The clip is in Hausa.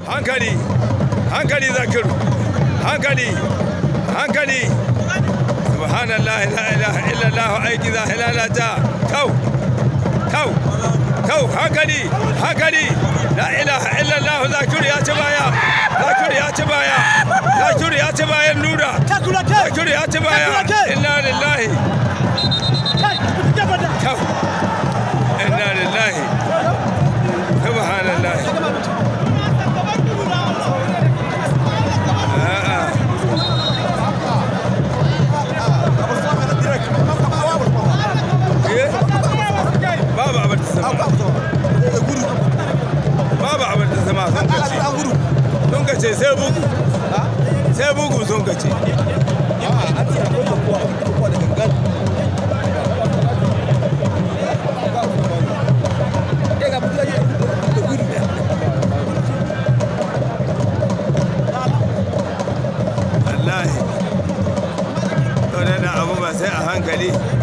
hankali hankali zakiru hankali hankali subhanallah la ilaha illallah aiki za hilalata kau kau kau hankali hankali la ilaha illallah zakiru ya ci baya zakiru ya ci baya zakiru ya ci bayan nura zakiru ya ci baya inna lillahi kau inna lillahi subhanallah babu abin da sama sun kace sai bugu sun kace wallahi to da abu ba sai a hankali